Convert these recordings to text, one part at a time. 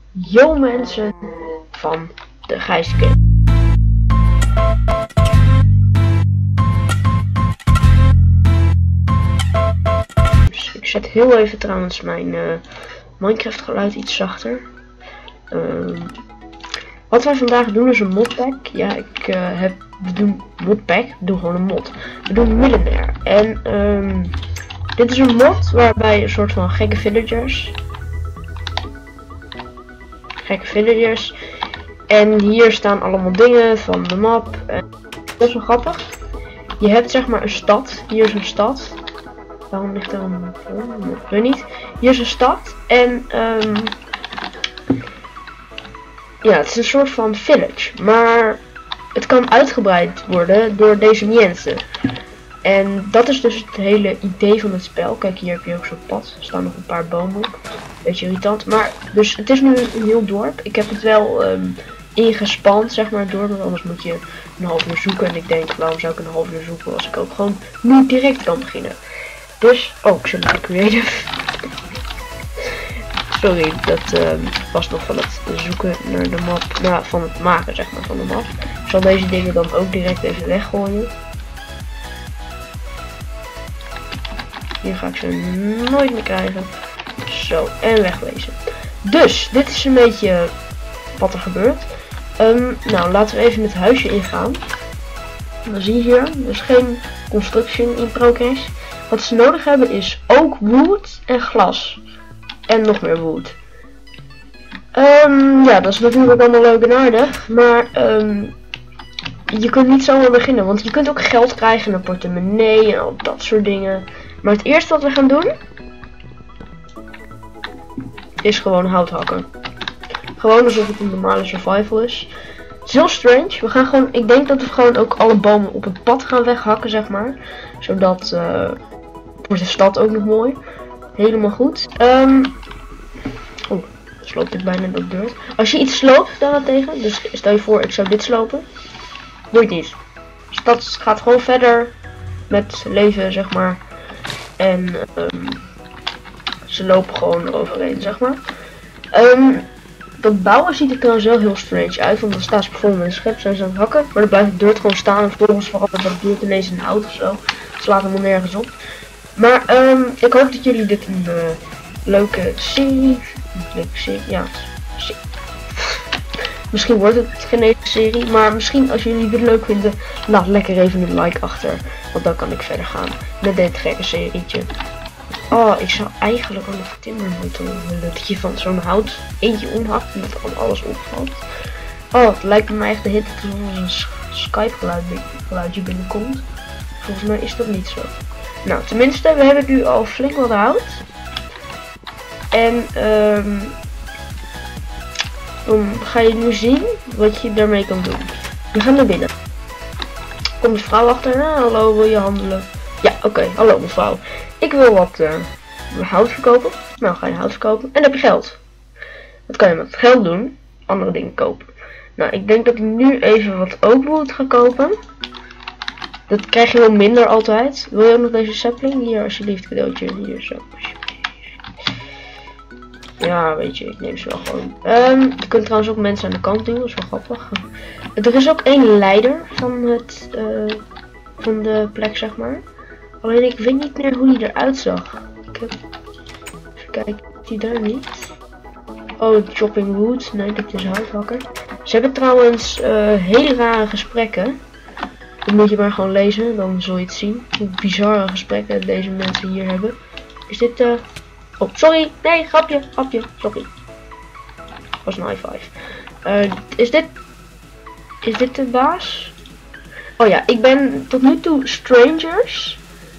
Yo mensen van de Gijscamp. Dus ik zet heel even trouwens mijn Minecraft geluid iets zachter. Wat wij vandaag doen is een modpack. Ja, we doen modpack, we doen gewoon een mod. We doen Millionaire. En dit is een mod waarbij een soort van gekke villagers. En hier staan allemaal dingen van de map. En dat is wel grappig. Je hebt zeg maar een stad. Hier is een stad. Waarom ligt er een... ik weet niet. Hier is een stad. En ja, het is een soort van village. Maar het kan uitgebreid worden door deze mensen. En dat is dus het hele idee van het spel. Kijk, hier heb je ook zo'n pad. Er staan nog een paar bomen op. Beetje irritant. Maar dus het is nu een heel dorp. Ik heb het wel ingespand, zeg maar, het dorp. Want anders moet je een half uur zoeken. En ik denk, waarom zou ik een half uur zoeken als ik ook gewoon nu direct kan beginnen. Dus, oh, ik zit nog creative. Sorry, dat was nog van het zoeken naar de map. Nou, van het maken, zeg maar, van de map. Ik zal deze dingen dan ook direct even weggooien. Hier ga ik ze nooit meer krijgen. Zo, en wegwezen. Dus, dit is een beetje wat er gebeurt. Nou, laten we even het huisje ingaan. Dan zie je hier, er is geen construction in progress. Wat ze nodig hebben is ook wood en glas. En nog meer wood. Ja, dat is natuurlijk allemaal leuk en aardig. Maar je kunt niet zomaar beginnen. Want je kunt ook geld krijgen, een portemonnee en al dat soort dingen. Maar het eerste wat we gaan doen is gewoon hout hakken. Gewoon alsof het een normale survival is. Het is heel strange. We gaan gewoon, ik denk dat we gewoon ook alle bomen op het pad gaan weghakken, zeg maar. Zodat wordt de stad ook nog mooi. Helemaal goed. Oh, sloopt ik bijna de deur. Als je iets sloopt daarentegen, dus stel je voor ik zou dit slopen. Doe je het niet. De stad gaat gewoon verder met leven, zeg maar. En ze lopen gewoon eroverheen, zeg maar. Dat bouwen ziet er trouwens wel heel strange uit. Want dan staan ze bijvoorbeeld met een schep, zijn ze aan het hakken. Maar dan blijft de dirt gewoon staan en vervolgens verandert dat dirt ineens in hout of zo. Het slaat helemaal nergens op. Maar ik hoop dat jullie dit een leuke serie... ja. Misschien wordt het geen hele serie. Maar misschien als jullie dit leuk vinden, laat lekker even een like achter. Want dan kan ik verder gaan met dit gekke serietje. Oh, ik zou eigenlijk ook nog timmer moeten willen. Dat je van zo'n hout eentje omhakt en dat dan alles opvalt. Oh, het lijkt me echt de hit dat er een Skype geluidje binnenkomt. Volgens mij is dat niet zo. Nou, tenminste, we hebben nu al flink wat hout. En dan ga je nu zien wat je daarmee kan doen. We gaan naar binnen. Komt de vrouw achter. Hallo, wil je handelen? Ja, oké. Hallo mevrouw. Ik wil wat hout verkopen. Nou, ga je hout verkopen. En dan heb je geld. Wat kan je met geld doen? Andere dingen kopen. Nou, ik denk dat ik nu even wat oakwood ga kopen. Dat krijg je wel minder altijd. Wil je ook nog deze sapling? Hier, alsjeblieft, cadeautje. Hier, zo. Ja, weet je, ik neem ze wel gewoon. Je kunt trouwens ook mensen aan de kant doen, dat is wel grappig. Er is ook één leider van van de plek, zeg maar. Alleen ik weet niet meer hoe die eruit zag. Ik heb... Even kijken, is die daar niet? Oh, chopping wood. Nee, dit is houthakker. Ze hebben trouwens hele rare gesprekken. Dat moet je maar gewoon lezen, dan zul je het zien. Hoe bizarre gesprekken deze mensen hier hebben. Is dit oh, sorry. Nee, grapje. Sorry. Dat was een high five. Is dit de baas? Oh ja, ik ben tot nu toe strangers.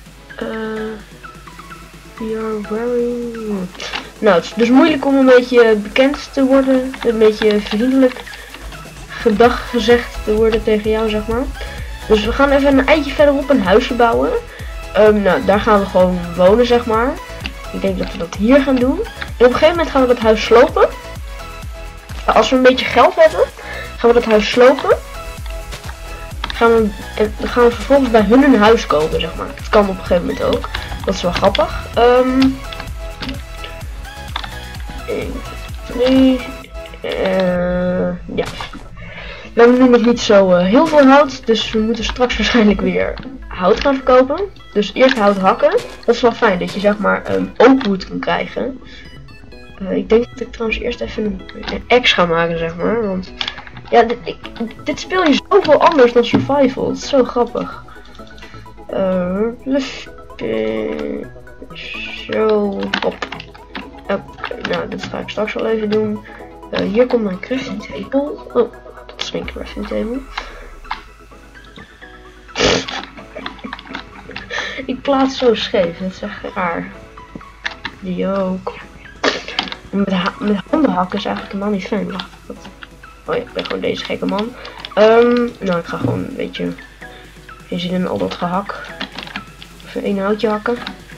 We are very... Nou, het is dus moeilijk om een beetje bekend te worden. Een beetje vriendelijk gedag gezegd te worden tegen jou, zeg maar. Dus we gaan even een eindje verderop een huisje bouwen. Nou, daar gaan we gewoon wonen, zeg maar. Ik denk dat we dat hier gaan doen. En op een gegeven moment gaan we dat huis slopen. Als we een beetje geld hebben, gaan we dat huis slopen. Dan gaan we vervolgens bij hun een huis kopen, zeg maar. Dat kan op een gegeven moment ook. Dat is wel grappig. 1, 2, we hebben nu nog niet zo heel veel hout, dus we moeten straks waarschijnlijk weer hout gaan verkopen. Dus eerst hout hakken. Dat is wel fijn dat je zeg maar oakwood kan krijgen. Ik denk dat ik trouwens eerst even een axe ga maken, zeg maar. Want ja, dit speel je zoveel anders dan survival. Het is zo grappig. Zo op. Oké, nou, dit ga ik straks wel even doen. Hier komt mijn crafting table. Oh, dat is geen crafting table. Ik plaats zo scheef, dat is echt raar. Die ook. Met handen hakken is eigenlijk helemaal niet fijn. Oh ja, ik ben gewoon deze gekke man. Nou, ik ga gewoon een beetje geen zin in al dat gehak. Even één houtje hakken.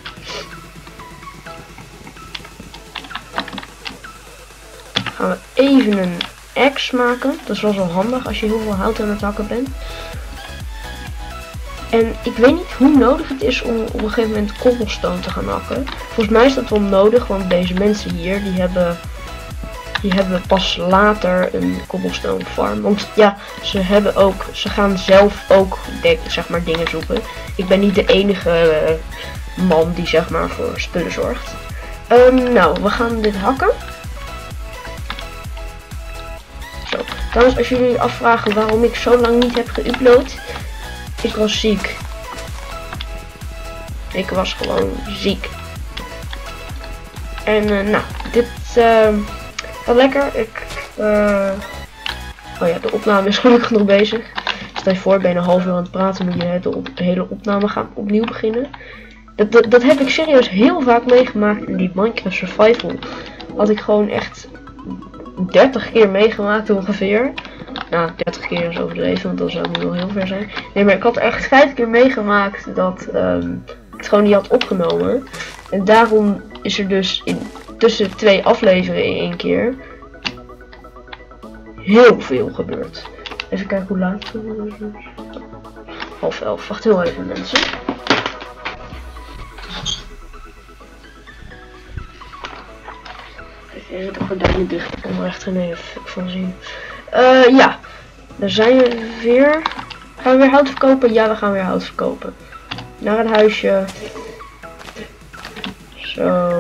Gaan we even een axe maken. Dat is wel zo handig als je heel veel hout aan het hakken bent. En ik weet niet hoe nodig het is om op een gegeven moment cobblestone te gaan hakken. Volgens mij is dat wel nodig, want deze mensen hier, die hebben pas later een cobblestone farm. Want ja, ze gaan zelf ook zeg maar dingen zoeken. Ik ben niet de enige man die zeg maar voor spullen zorgt. Nou, we gaan dit hakken. Zo. Trouwens, als jullie afvragen waarom ik zo lang niet heb geüpload. Ik was ziek. Ik was gewoon ziek. En nou, dit gaat lekker. Oh ja, de opname is gelukkig nog bezig. Stel je voor, ben je een half uur aan het praten, moet je de hele opname gaan opnieuw beginnen. Dat heb ik serieus heel vaak meegemaakt in die Minecraft Survival. Had ik gewoon echt 30 keer meegemaakt ongeveer. Nou, 30 keer is overdreven, want dat zou nu wel heel ver zijn. Nee, maar ik had echt 5 keer meegemaakt dat ik het gewoon niet had opgenomen. En daarom is er dus tussen 2 afleveringen in 1 keer heel veel gebeurd. Even kijken hoe laat het is. 10:30. Wacht heel even, mensen. Even de gordijnen dicht. Ik kan er echt geen van zien. Ja, daar zijn we weer. Gaan we weer hout verkopen? Ja, we gaan weer hout verkopen. Naar het huisje. Zo.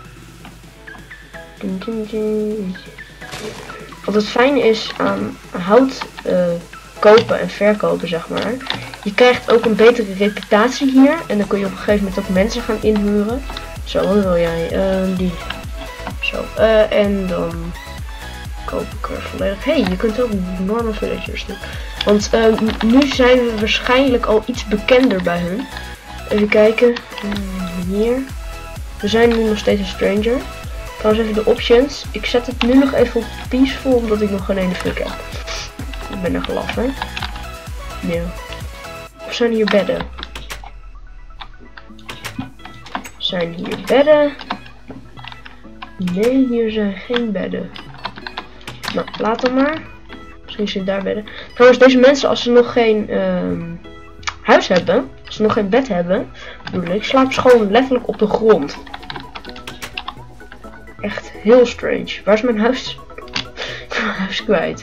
Wat het fijne is aan hout kopen en verkopen, zeg maar. Je krijgt ook een betere reputatie hier. En dan kun je op een gegeven moment ook mensen gaan inhuren. Zo, wat wil jij? Die. Zo, en dan koop ik er volledig. Hey, je kunt ook normal villagers doen. Want nu zijn we waarschijnlijk al iets bekender bij hun. Even kijken. Hier. We zijn nu nog steeds een stranger. Trouwens even de options. Ik zet het nu nog even op peaceful, omdat ik nog geen ene fuck heb. Ik ben er gelaf, hè. Ja. Er zijn hier bedden. Zijn hier bedden? Nee, hier zijn geen bedden. Nou, laat dan maar. Misschien zit daar bedden. Trouwens, deze mensen, als ze nog geen huis hebben, als ze nog geen bed hebben, bedoel ik, slapen ze gewoon letterlijk op de grond. Echt heel strange. Waar is mijn huis? Ik ben mijn huis kwijt.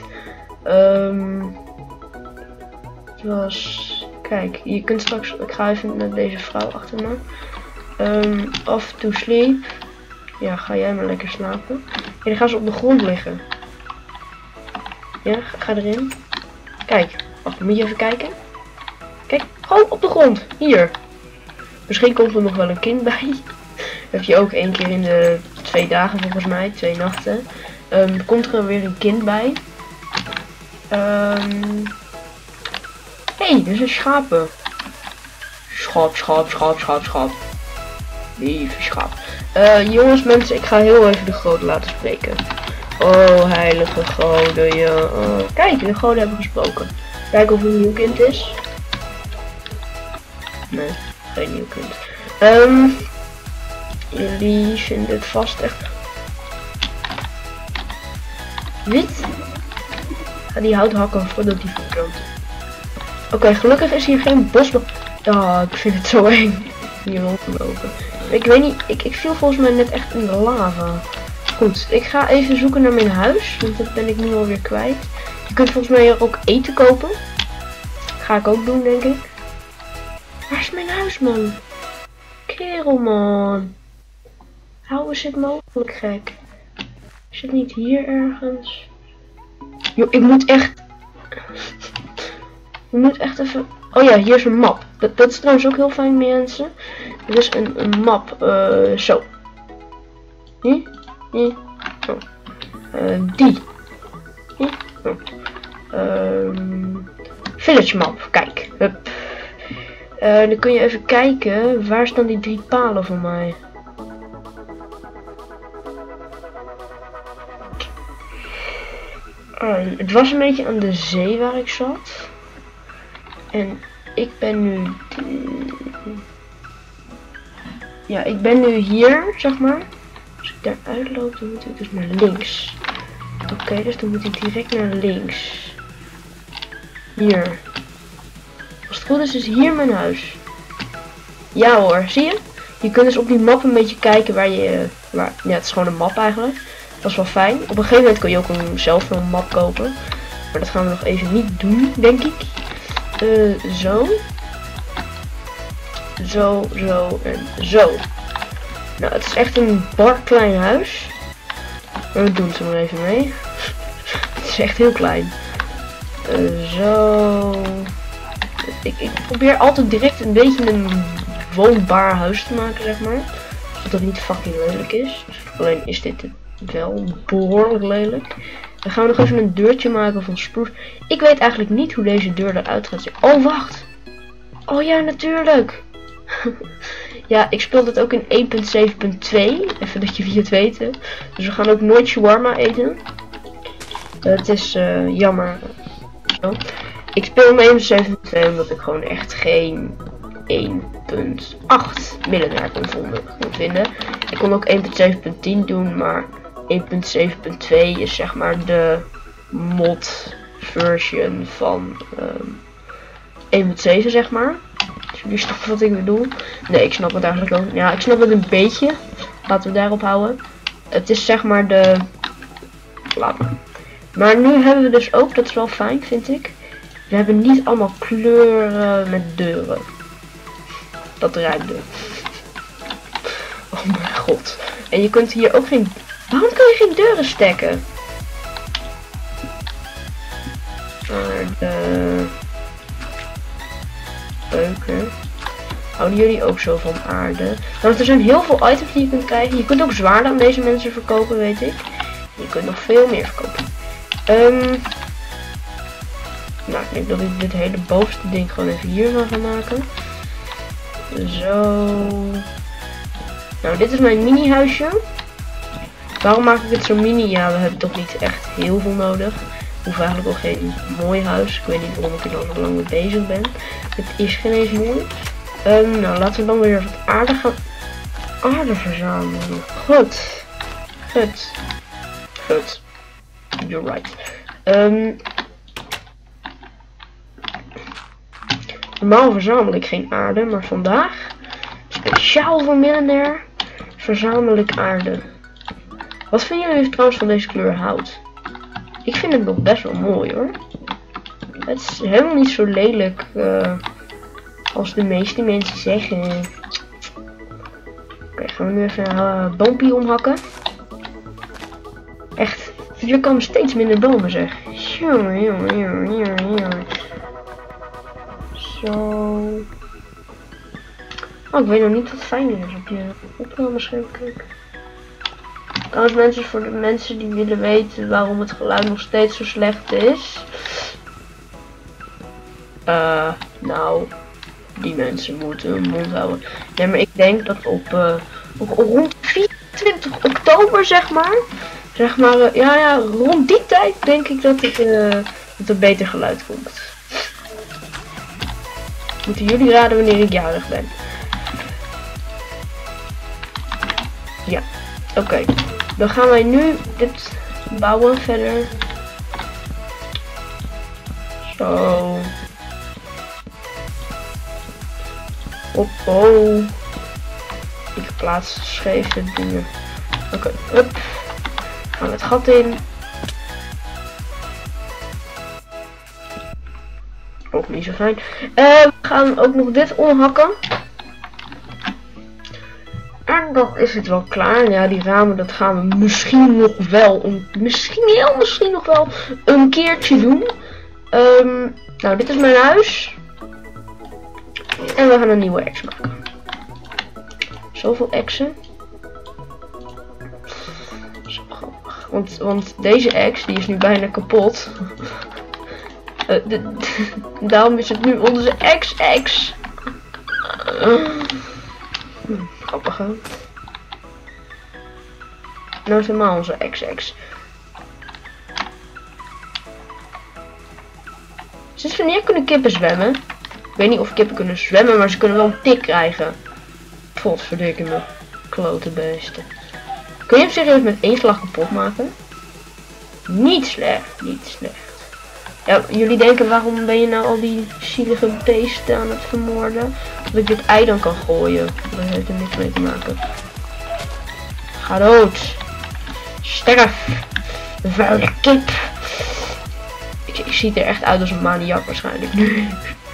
Kijk, je kunt straks. Ik ga even naar deze vrouw achter me. Off to sleep. Ja, ga jij maar lekker slapen. En dan gaan ze op de grond liggen. Ja, ga erin. Kijk, wacht, moet je even kijken. Kijk, gewoon op de grond. Hier. Misschien komt er nog wel een kind bij. Heb je ook 1 keer in de 2 dagen volgens mij, 2 nachten. Komt er weer een kind bij. Hey, er zijn schapen. Schaap. Lieve schaap. Jongens, mensen, ik ga heel even de goden laten spreken. Oh, heilige goden, ja. Kijk, de goden hebben gesproken. Kijk of er een nieuw kind is. Nee, geen nieuw kind. Jullie vinden het vast echt wit. Ga die hout hakken voordat die verbroodt. Oké, gelukkig is hier geen bos. Oh, ik vind het zo eng. Hier rondlopen. Ik weet niet, ik viel volgens mij net echt in de lava. Goed, ik ga even zoeken naar mijn huis, want dat ben ik nu alweer kwijt. Je kunt volgens mij hier ook eten kopen. Ga ik ook doen, denk ik. Waar is mijn huis, man? Kerel, man. Hoe is het mogelijk, gek? Is het niet hier ergens? Yo, ik moet echt even... Oh ja, hier is een map. Dat is trouwens ook heel fijn, mensen. Dit is een map. Zo. Die. Oh. Die. Oh. Village map. Kijk. Hup. Dan kun je even kijken. Waar staan die 3 palen voor mij? Het was een beetje aan de zee waar ik zat. En ik ben nu... Ja, ik ben nu hier, zeg maar. Als ik daar uitloop, dan moet ik dus naar links. Oké, dus dan moet ik direct naar links. Hier. Als het goed is hier mijn huis. Ja hoor, zie je? Je kunt dus op die map een beetje kijken waar je... ja, het is gewoon een map eigenlijk. Dat is wel fijn. Op een gegeven moment kun je ook zelf een map kopen. Maar dat gaan we nog even niet doen, denk ik. Zo. Zo en zo. Nou, het is echt een bar klein huis. Maar we doen het er maar even mee. Het is echt heel klein. Zo. Ik probeer altijd direct een beetje een woonbaar huis te maken, zeg maar. Zodat het niet fucking lelijk is. Alleen is dit wel behoorlijk lelijk. Dan gaan we nog even een deurtje maken van spruce. Ik weet eigenlijk niet hoe deze deur eruit gaat zien. Oh, wacht. Oh ja, natuurlijk. Ja, ik speel dit ook in 1.7.2. Even dat jullie het weten. Dus we gaan ook nooit shawarma eten. Het is jammer. Zo. Ik speel hem 1.7.2 omdat ik gewoon echt geen 1.8 miljonair kon vinden. Ik kon ook 1.7.10 doen, maar 1.7.2 is zeg maar de mod version van 1.7 zeg maar. Dus jullie snappen wat ik bedoel. Nee, ik snap het eigenlijk ook. Ja, ik snap het een beetje. Laten we daarop houden. Het is zeg maar de... Laat maar. Maar nu hebben we dus ook, dat is wel fijn vind ik. We hebben niet allemaal kleuren met deuren. Dat ruimde. Oh mijn god. En je kunt hier ook geen... Waarom kun je geen deuren stekken? Aarde. Beuken. Houden jullie ook zo van aarde? Want er zijn heel veel items die je kunt krijgen. Je kunt ook zwaarden aan deze mensen verkopen, weet ik. Je kunt nog veel meer verkopen. Nou, ik denk dat ik dit hele bovenste ding gewoon even hier van ga maken. Zo. Nou, dit is mijn mini huisje. Waarom maak ik het zo mini? Ja, we hebben toch niet echt heel veel nodig. We hoeven eigenlijk ook geen mooi huis. Ik weet niet waarom ik er dan nog lang mee bezig ben. Het is geen eens mooi. Nou, laten we dan weer wat aarde gaan. Aarde verzamelen. Goed. Goed. Goed. You're right. Normaal verzamel ik geen aarde, maar vandaag, speciaal voor miljonair, verzamel ik aarde. Wat vinden jullie trouwens van deze kleur hout? Ik vind het nog best wel mooi hoor. Het is helemaal niet zo lelijk als de meeste mensen zeggen. Oké, gaan we nu even een boompje omhakken. Echt, hier komen steeds minder bomen zeg. Zo. Oh, ik weet nog niet wat fijn is op je opnamescherm kijken. Trouwens mensen, voor de mensen die willen weten waarom het geluid nog steeds zo slecht is. Nou, die mensen moeten hun mond houden. Ja, maar ik denk dat op rond 24 oktober zeg maar, ja, rond die tijd denk ik dat het beter geluid komt. Moeten jullie raden wanneer ik jarig ben? Ja, oké. Dan gaan wij nu dit bouwen verder. Zo. Oh. Ik plaats scheef de dingen. Oké, hup. Gaan we het gat in. Ook niet zo fijn. We gaan ook nog dit omhakken. En dan is het wel klaar. Ja, die ramen dat gaan we misschien nog wel, misschien nog wel een keertje doen. Nou, dit is mijn huis. En we gaan een nieuwe ex maken. Zoveel exen. Zo grappig. Want deze ex, die is nu bijna kapot. Daarom is het nu onze ex-ex. Grappig, hè? Nou is helemaal onze ex-ex. Sinds wanneer kunnen kippen zwemmen? Ik weet niet of kippen kunnen zwemmen, maar ze kunnen wel een tik krijgen. Godverdikke me. Klote beesten. Kun je hem serieus met één slag kapot maken? Niet slecht, niet slecht. Ja, jullie denken, waarom ben je nou al die zielige beesten aan het vermoorden? Dat ik dit ei dan kan gooien. Daar heeft er niks mee te maken. Ga dood. Sterf. Vuile kip. Ik zie er echt uit als een maniak waarschijnlijk nu.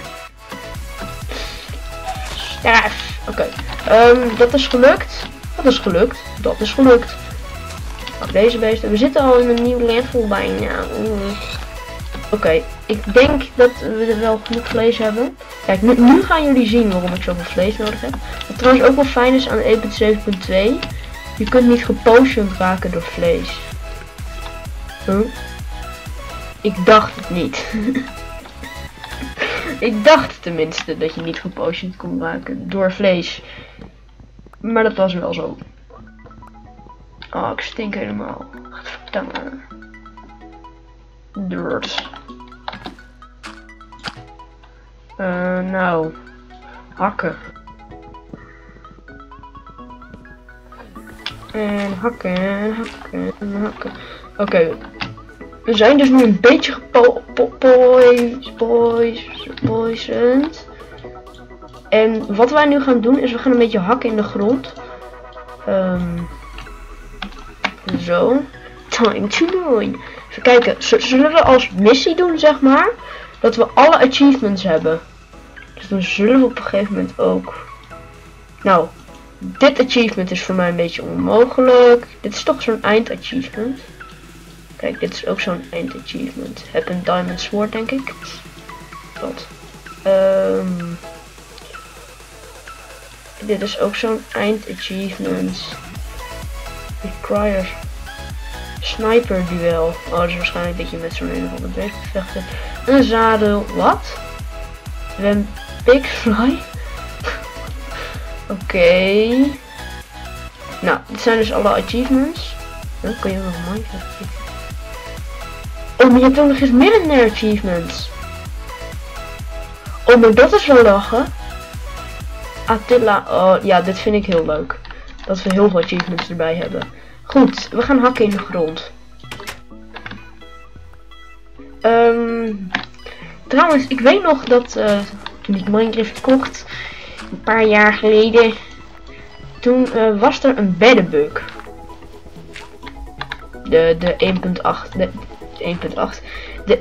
Sterf. Oké. Dat is gelukt. Dat is gelukt. Dat is gelukt. Pak deze beesten. We zitten al in een nieuw level bijna. Oké, ik denk dat we er wel genoeg vlees hebben. Kijk, nu gaan jullie zien waarom ik zoveel vlees nodig heb. Wat trouwens ook wel fijn is aan 1.7.2. Je kunt niet gepotioned raken door vlees. Huh? Ik dacht het niet. Ik dacht tenminste dat je niet gepotioned kon raken door vlees. Maar dat was wel zo. Oh, ik stink helemaal. Gadverdamme. Dirt. Nou. Hakken. En hakken, en hakken, en hakken. Oké. We zijn dus nu een beetje gepoisoned. En wat wij nu gaan doen is we gaan een beetje hakken in de grond. Zo. Time to join. Even kijken. Zullen we als missie doen, zeg maar, dat we alle achievements hebben. Dus dan zullen we op een gegeven moment ook... Nou, dit achievement is voor mij een beetje onmogelijk. Dit is toch zo'n eindachievement. Kijk, dit is ook zo'n eindachievement. Heb een diamond sword, denk ik. Dat. Dit is ook zo'n eindachievement. Requires sniper duel. Oh, dat is waarschijnlijk dat je met zo'n een of ander beest moet vechten. Een zadel. Wat? Een big fly? Oké. Nou, dit zijn dus alle achievements. Dan kun je nog een Minecraft achievement. Oh, maar je hebt ook nog eens millionaire achievements. Oh, maar dat is wel lachen. Attila. Oh, ja, dit vind ik heel leuk. Dat we heel veel achievements erbij hebben. Goed, we gaan hakken in de grond. Trouwens, ik weet nog dat toen ik Minecraft kocht, een paar jaar geleden, toen was er een beddenbug. De 1.8. De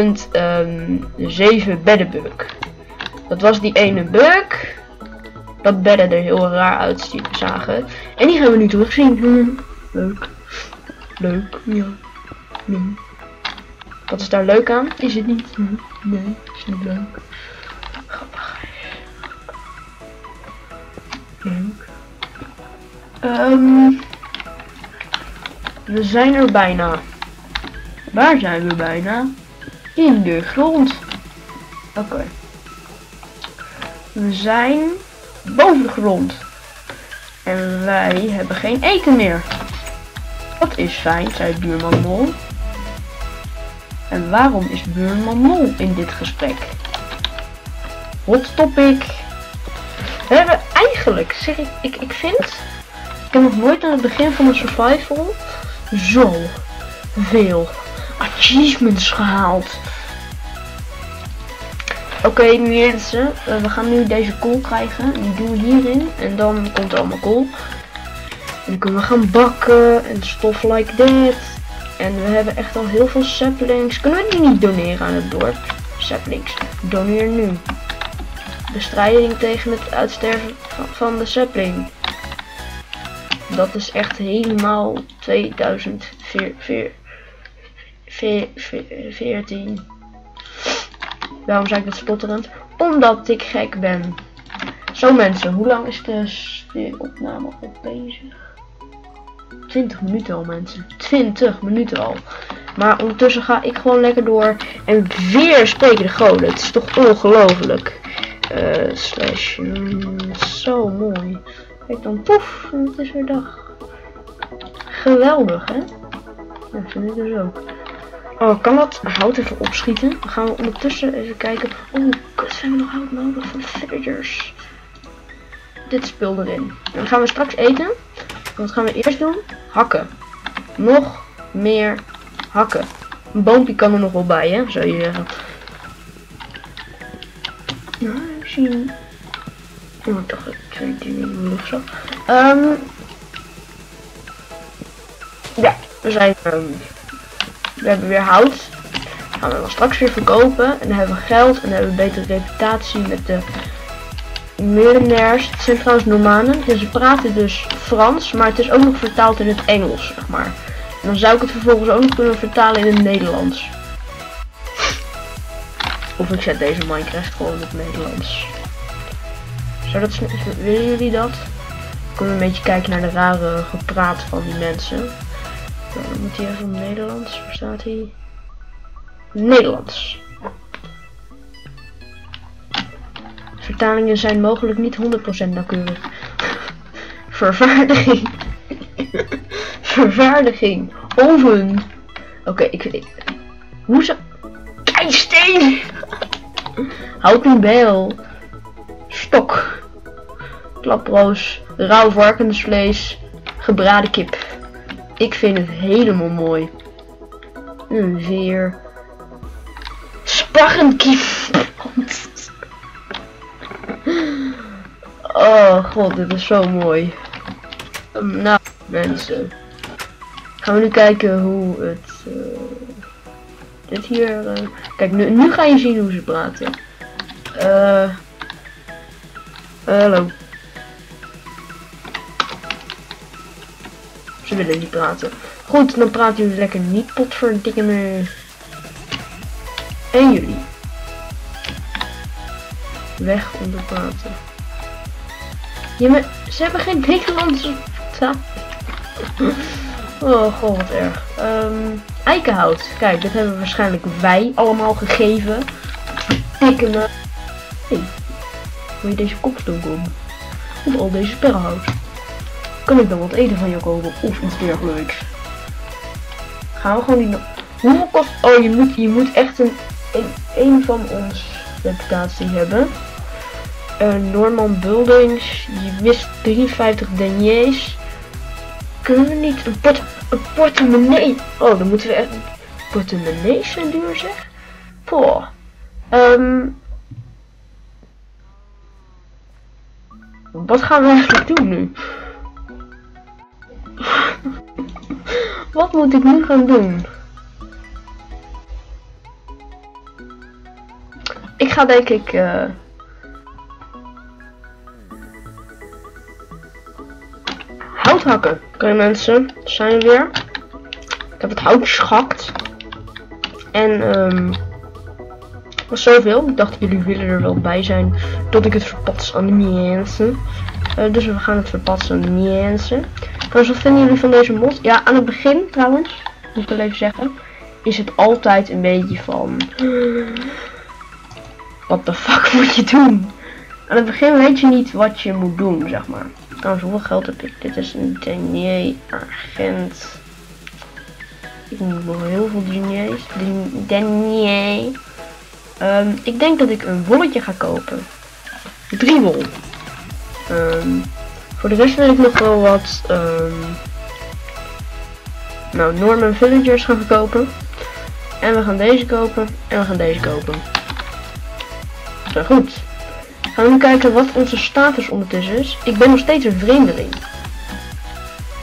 1.7 beddenbug. Dat was die ene bug. Dat bedden er heel raar uitzagen. En die gaan we nu terugzien. Leuk. Leuk. Ja. Nee. Wat is daar leuk aan? Is het niet? Nee, is niet leuk. Grappig. Leuk. We zijn er bijna. Waar zijn we bijna? In de grond. Oké. We zijn boven de grond. En wij hebben geen eten meer. Dat is fijn, zei buurman Mol. En waarom is buurman Mol in dit gesprek? Hot topic. We hebben eigenlijk, zeg ik vind, ik heb nog nooit aan het begin van een survival zo veel achievements gehaald. Oké, mensen, we gaan nu deze kool krijgen. Die doen we hierin en dan komt er allemaal kool. En dan kunnen we gaan bakken en stuff like that. En we hebben echt al heel veel saplings. Kunnen we die niet doneren aan het dorp? Saplings, doneer nu. Bestrijding tegen het uitsterven van de sapling. Dat is echt helemaal 2014. Waarom zei ik dat stotterend? Omdat ik gek ben. Zo mensen, hoe lang is de opname al bezig? 20 minuten al mensen. 20 minuten al. Maar ondertussen ga ik gewoon lekker door. En weer spreken de goden. Het is toch ongelooflijk. Slash. Zo mooi. Kijk dan poef. En het is weer dag. Geweldig hè? Ja, vind ik dus ook. Oh, kan dat hout even opschieten? Dan gaan we ondertussen even kijken. Oh, kut, zijn we nog hout nodig voor de villagers? Dit spul erin. En dan gaan we straks eten. Wat gaan we eerst doen? Hakken. Nog meer hakken. Een boompje kan er nog wel bij, hè? Zou je zeggen. Nou, zien. Oh, ik dacht, ik weet het niet meer of zo. Ja, we hebben weer hout. Gaan we dan straks weer verkopen. En dan hebben we geld. En dan hebben we een betere reputatie met de miljonairs. Het zijn trouwens Normanen. Dus ze praten dus Frans. Maar het is ook nog vertaald in het Engels, zeg maar. En dan zou ik het vervolgens ook nog kunnen vertalen in het Nederlands. Of ik zet deze Minecraft gewoon in het Nederlands. Willen jullie dat? Dan kunnen we een beetje kijken naar de rare gepraat van die mensen. Nou, dan moet hij even op Nederlands. Waar staat hij? Nederlands. Vertalingen zijn mogelijk niet 100% nauwkeurig. Vervaardiging. Vervaardiging. Oven. Oké, ik weet. Hoe zou. Keisteen. Houten bijl. Stok. Klaproos. Rauw varkensvlees. Gebraden kip. Ik vind het helemaal mooi. Een veer. Sparrenkip. Oh god, dit is zo mooi. Nou mensen. Gaan we nu kijken hoe het... dit hier... kijk, nu ga je zien hoe ze praten. Hallo. Ze willen niet praten. Goed, dan praten jullie lekker niet, potverdikken. En jullie. Weg om te praten. Ja, maar ze hebben geen Nederlandse taal. Oh god, wat erg. Eikenhout. Kijk, dit hebben waarschijnlijk wij allemaal gegeven. Verdikken me. Hey, wil je deze kopstoel komen? Of al deze sperrenhout? Kan ik dan wat eten van jou kopen? Of iets dergelijks? Gaan we gewoon die... Hoeveel kost... Oh, je moet echt een van ons reputatie hebben. Norman Buildings. Je mist 53 deniers. Kunnen we niet een portemonnee... Oh, dan moeten we echt... Portemonnees zijn duur, zeg? Poh. Wat gaan we eigenlijk doen nu? Wat moet ik nu gaan doen? Ik ga denk ik... hout hakken. Oké mensen, daar zijn we weer. Ik heb het hout geschakt. En was zoveel. Ik dacht jullie willen er wel bij zijn tot ik het verpats aan de mensen. Dus we gaan het verpatsen aan de mensen. Dus wat vinden jullie van deze mod? Ja, aan het begin trouwens, moet ik wel even zeggen, is het altijd een beetje van... What the fuck moet je doen? Aan het begin weet je niet wat je moet doen, zeg maar. Trouwens, hoeveel geld heb ik? Dit is een denier, argent. Ik moet nog heel veel deniers. Denier. Ik denk dat ik een wolletje ga kopen. 3 wol. Voor de rest wil ik nog wel wat nou, Norman Villagers gaan kopen. En we gaan deze kopen. En we gaan deze kopen. Zo, goed. Gaan we nu kijken wat onze status ondertussen is. Ik ben nog steeds een vreemdeling.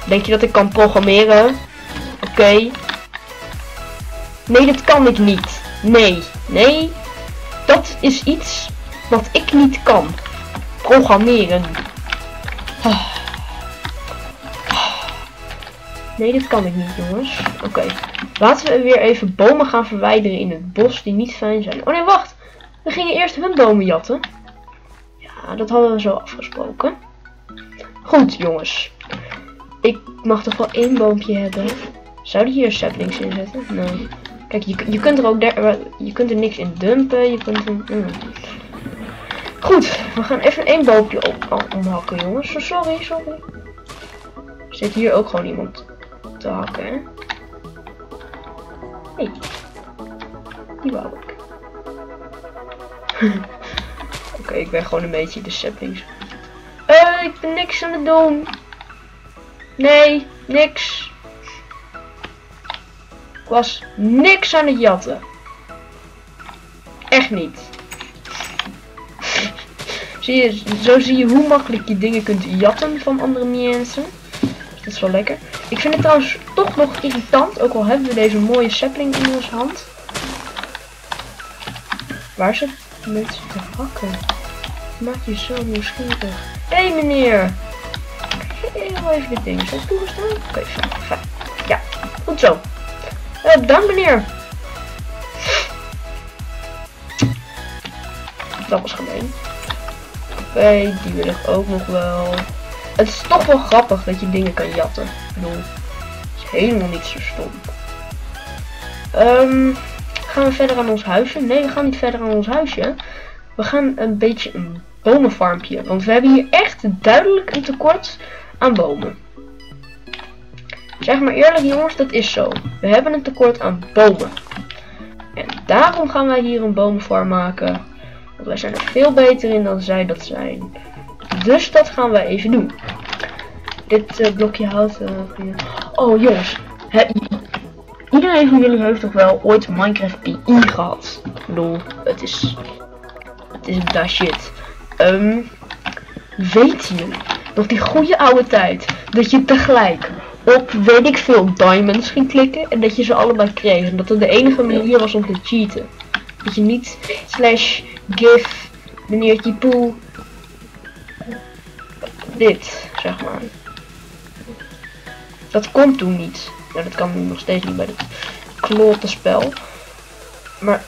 Denk je dat ik kan programmeren? Oké. Nee, dat kan ik niet. Nee. Dat is iets wat ik niet kan. Programmeren. Nee, dit kan ik niet, jongens. Oké. Laten we weer even bomen gaan verwijderen in het bos die niet fijn zijn. Oh nee, wacht. We gingen eerst hun bomen jatten. Ja, dat hadden we zo afgesproken. Goed, jongens. Ik mag toch wel 1 boompje hebben. Zou die hier saplings in zetten? Nee. Kijk, je kunt er ook je kunt er niks in dumpen. Je kunt er... Goed, we gaan even 1 boompje omhakken, jongens. Sorry. Zit hier ook gewoon iemand te hakken, hè? Hey. Die wou ik. Oké, ik ben gewoon een beetje de saplings. Ik ben niks aan het doen. Nee, niks. Ik was niks aan het jatten. Echt niet. Zo zie je hoe makkelijk je dingen kunt jatten van andere mensen. Dus dat is wel lekker. Ik vind het trouwens toch nog irritant, ook al hebben we deze mooie sapling in onze hand. Waar ze met te hakken? Maak je zo nieuwsgierig. Hé meneer! Heel even dit ding. Is dat toegestaan? Oké, fijn. Ja, goed zo. Dank meneer. Dat was gemeen. Oké, die wil ik ook nog wel. Het is toch wel grappig dat je dingen kan jatten. Ik bedoel, het is helemaal niet zo stom. Gaan we verder aan ons huisje? Nee, we gaan niet verder aan ons huisje. We gaan een beetje een bomenfarmpje. Want we hebben hier echt duidelijk een tekort aan bomen. Zeg maar eerlijk jongens, dat is zo. We hebben een tekort aan bomen. En daarom gaan wij hier een bomenfarm maken. Want wij zijn er veel beter in dan zij dat zijn. Dus dat gaan wij even doen. Dit blokje hout. Oh jongens. Iedereen van jullie heeft toch wel ooit Minecraft PI gehad? Ik bedoel, het is da shit. Weet je nog die goede oude tijd dat je tegelijk op weet ik veel diamonds ging klikken en dat je ze allebei kreeg en dat het de enige manier was om te cheaten? Dat je niet /gif meneertje poe dit zeg maar. Dat kon toen niet. Nou, dat kan nu nog steeds niet bij het klote spel. Maar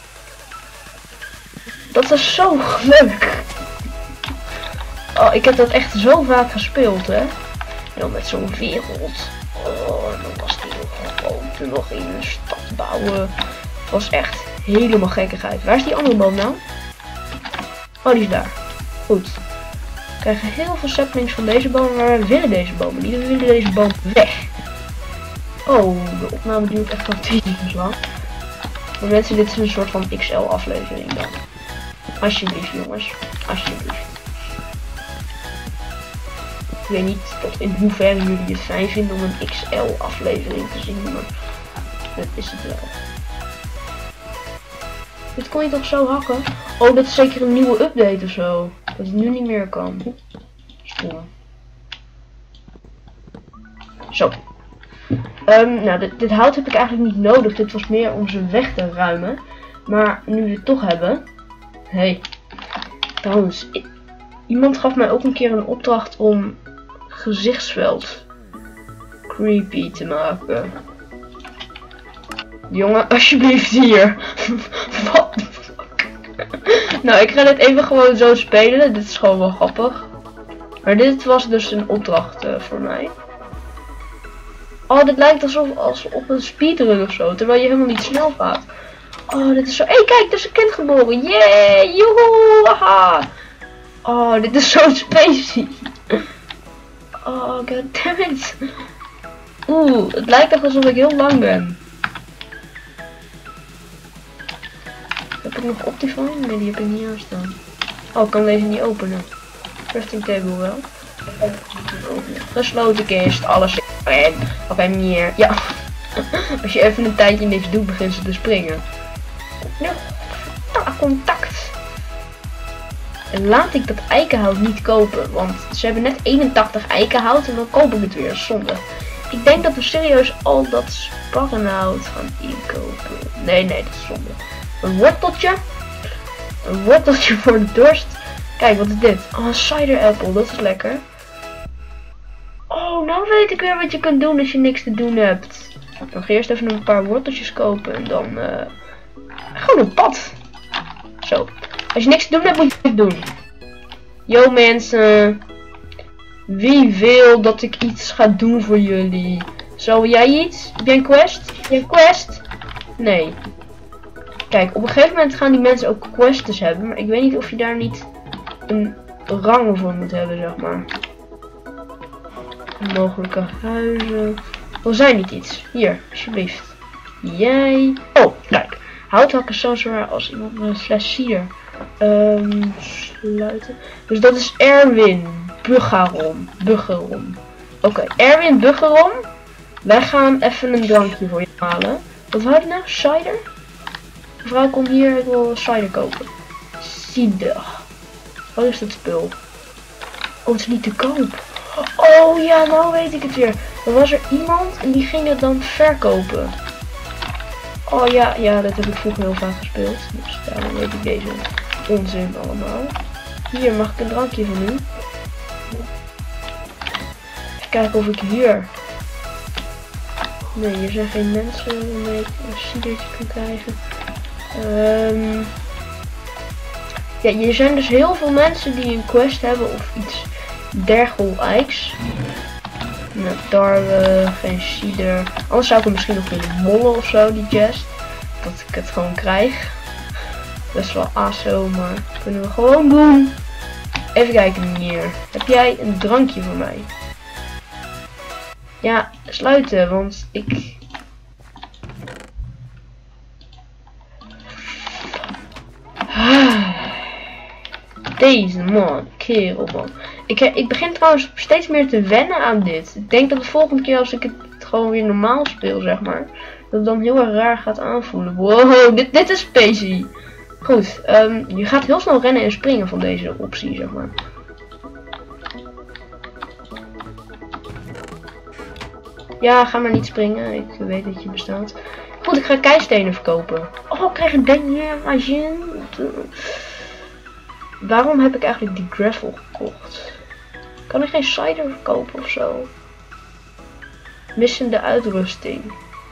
dat is zo leuk. Oh, ik heb dat echt zo vaak gespeeld, hè. En dan met zo'n wereld. Oh, en dan was die nog gewoon toen nog in een stad bouwen. Het was echt helemaal gekkigheid. Waar is die andere boom nou? Oh, die is daar. Goed. We krijgen heel veel saplings van deze bomen, maar we willen deze bomen niet. We willen deze boom weg. Oh, de opname duurt echt al 10 minuten lang. Maar mensen, dit is een soort van XL aflevering dan. Alsjeblieft jongens, alsjeblieft. Ik weet niet tot in hoeverre jullie het fijn vinden om een XL aflevering te zien, maar dat is het wel. Dit kon je toch zo hakken? Oh, dat is zeker een nieuwe update of zo. Dat het nu niet meer kan. Storen. Zo. Nou, dit hout heb ik eigenlijk niet nodig. Dit was meer om ze weg te ruimen. Maar nu we het toch hebben. Hey. Trouwens, iemand gaf mij ook een keer een opdracht om gezichtsveld creepy te maken. Jongen, alsjeblieft hier. What the fuck? Nou, ik ga dit even gewoon zo spelen. Dit is gewoon wel grappig. Maar dit was dus een opdracht voor mij. Oh, dit lijkt alsof op een speedrun of zo, terwijl je helemaal niet snel gaat. Oh, dit is zo... Hey, kijk, er is een kind geboren. Yay, joehoe, haha. Oh, dit is zo spacey. Oh, goddammit. Oeh, het lijkt echt alsof ik heel lang ben. Heb ik nog Optifine? Nee, die heb ik niet aanstaan. Oh, ik kan deze niet openen. Crafting table wel. Gesloten kist, alles in. Oké, meer. Ja. Als je even een tijdje niks doet, begint ze te springen. Ja. Contact. En laat ik dat eikenhout niet kopen, want ze hebben net 81 eikenhout en dan koop ik het weer. Zonde. ik denk dat we serieus al dat sparrenhout gaan inkopen. Nee, dat is zonde. Een worteltje. Een worteltje voor de dorst. Kijk, wat is dit? Oh, een cider apple, dat is lekker. Oh, nou weet ik weer wat je kunt doen als je niks te doen hebt. Dan ga je eerst even een paar worteltjes kopen en dan gewoon een pad. Zo. Als je niks te doen hebt, moet je het doen. Yo mensen. Wie wil dat ik iets ga doen voor jullie? Zou jij iets? Heb jij een quest? Heb jij een quest? Nee. Kijk, op een gegeven moment gaan die mensen ook quests hebben. Maar ik weet niet of je daar niet een rang voor moet hebben, zeg maar. Mogelijke huizen. Wil zij niet iets? Hier, alsjeblieft. Jij. Oh, kijk. Houthakken zo zwaar als iemand met een fles cider. Sluiten. Dus dat is Erwin Buggerom. Oké, Erwin Buggerom. Wij gaan even een drankje voor je halen. Wat wou je nou? Cider? Mevrouw, kom hier. Ik wil cider kopen. Cider. Wat is dat spul? Oh, het is niet te koop. Oh ja, nou weet ik het weer. Er was er iemand en die ging het dan verkopen. Oh ja, dat heb ik vroeger heel vaak gespeeld. Dus daarom weet ik deze onzin allemaal. Hier, mag ik een drankje van u? Even kijken of ik hier... Nee, hier zijn geen mensen waarmee ik een cidertje kan krijgen. Ja, hier zijn dus heel veel mensen die een quest hebben of iets dergelijks. Met tarwe, geen cider. Anders zou ik hem misschien nog willen mollen of zo, die chest. Dat ik het gewoon krijg. Best wel aso, maar kunnen we gewoon doen. Even kijken meneer. Heb jij een drankje voor mij? Ja, sluiten, want ik... Deze man, kerel man. Ik begin trouwens steeds meer te wennen aan dit. Ik denk dat de volgende keer als ik het gewoon weer normaal speel, zeg maar, dat het dan heel erg raar gaat aanvoelen. Wow, dit is spacey. Goed, je gaat heel snel rennen en springen van deze optie, zeg maar. Ja, ga maar niet springen. Ik weet dat je bestaat. Goed, ik ga keistenen verkopen. Oh, ik krijg een denier. Waarom heb ik eigenlijk die gravel gekocht? Kan ik geen cider verkopen of zo? Missende uitrusting.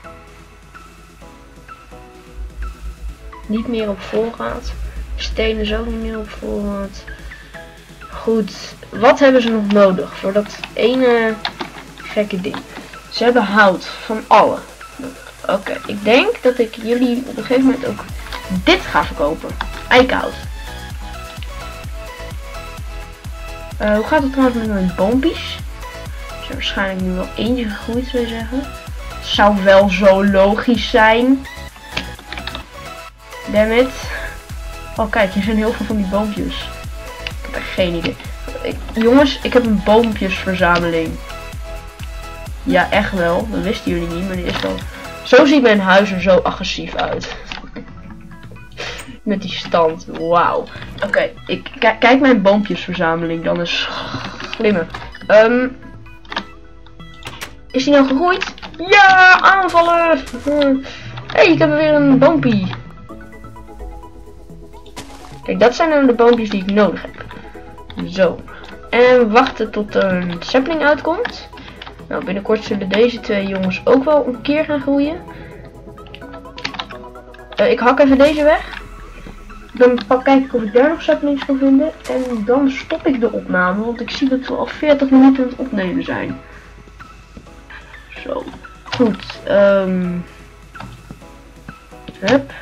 Niet meer op voorraad. Stenen is ook niet meer op voorraad. Goed, wat hebben ze nog nodig voor dat ene gekke ding? Ze hebben hout van alle. Oké, ik denk dat ik jullie op een gegeven moment ook dit ga verkopen. Eikenhout. Hoe gaat het trouwens met mijn boompjes? Er zijn waarschijnlijk nu wel eentje gegroeid, zou je zeggen. Zou wel zo logisch zijn. Dammit. Oh kijk, hier zijn heel veel van die boompjes. Ik heb echt geen idee. Jongens, ik heb een boompjesverzameling. Ja, echt wel. Dat wisten jullie niet, maar die is wel... Zo ziet mijn huis er zo agressief uit. Met die stand. Wauw. Oké, kijk mijn boompjesverzameling. Dan is glimmen. Is die nou gegroeid? Ja, aanvallen! Hey, ik heb weer een boompie. Kijk, dat zijn dan de boompjes die ik nodig heb. Zo. En wachten tot er een sapling uitkomt. Nou, binnenkort zullen deze twee jongens ook wel een keer gaan groeien. Ik hak even deze weg. Dan kijk ik of ik daar nog saplings kan vinden. En dan stop ik de opname, want ik zie dat we al 40 minuten aan het opnemen zijn. Zo. Goed. Hup.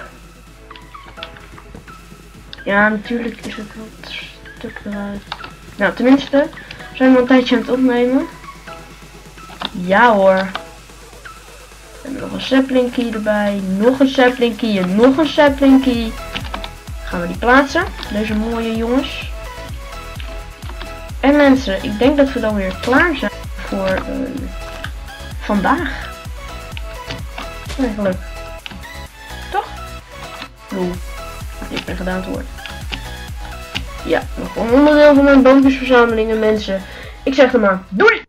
Ja, natuurlijk is het wat stuk eruit. Nou, tenminste, zijn we al een tijdje aan het opnemen. Ja hoor. We hebben nog een sapling key erbij. Nog een sapling key en nog een sapling key. Gaan we die plaatsen. Deze mooie jongens. En mensen, ik denk dat we dan weer klaar zijn voor vandaag. Eigenlijk. Toch? Doe. Ik ben gedaan te worden. Ja, nog een onderdeel van mijn boompjesverzamelingen mensen. Ik zeg er maar doei!